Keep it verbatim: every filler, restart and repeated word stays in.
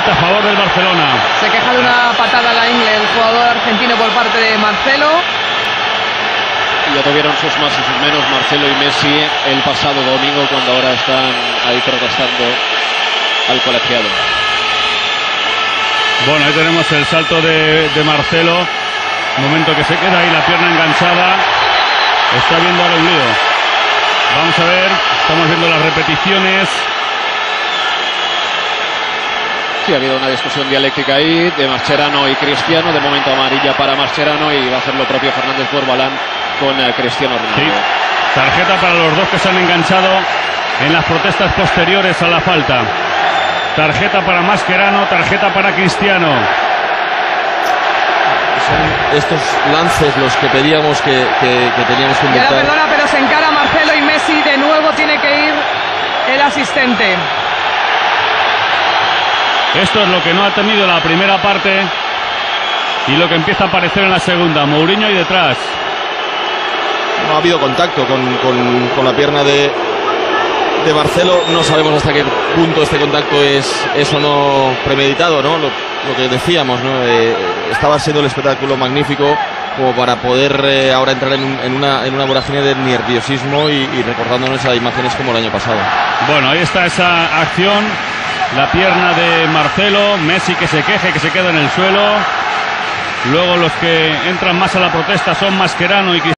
falta a favor del Barcelona. Se queja de una patada a la ingle el jugador argentino por parte de Marcelo. Y ya tuvieron sus más y sus menos Marcelo y Messi el pasado domingo, cuando ahora están ahí protestando al colegiado. Bueno, ahí tenemos el salto de, de Marcelo. Momento que se queda ahí la pierna enganchada. Está viendo ahora un lío. Vamos a ver, estamos viendo las repeticiones. Sí, ha habido una discusión dialéctica ahí de Mascherano y Cristiano. De momento amarilla para Mascherano, y va a hacer lo propio Fernández Corbalán con uh, Cristiano Ronaldo. Sí. Tarjeta para los dos que se han enganchado en las protestas posteriores a la falta. Tarjeta para Mascherano, tarjeta para Cristiano. Son estos lances los que pedíamos que, que, que teníamos que Y ahora, inventar. perdona, pero se encara Marcelo y Messi. De nuevo tiene que ir el asistente. Esto es lo que no ha tenido la primera parte y lo que empieza a aparecer en la segunda. Mourinho ahí detrás. No ha habido contacto con, con, con la pierna de, de Marcelo. No sabemos hasta qué punto este contacto es, es o no premeditado, ¿no? Lo, lo que decíamos, ¿no? Eh, estaba siendo el espectáculo magnífico como para poder eh, ahora entrar en, un, en, una, en una vorágine de nerviosismo y, y recordándonos a imágenes como el año pasado. Bueno, ahí está esa acción. La pierna de Marcelo. Messi que se queje, que se queda en el suelo. Luego los que entran más a la protesta son Mascherano y Cristiano.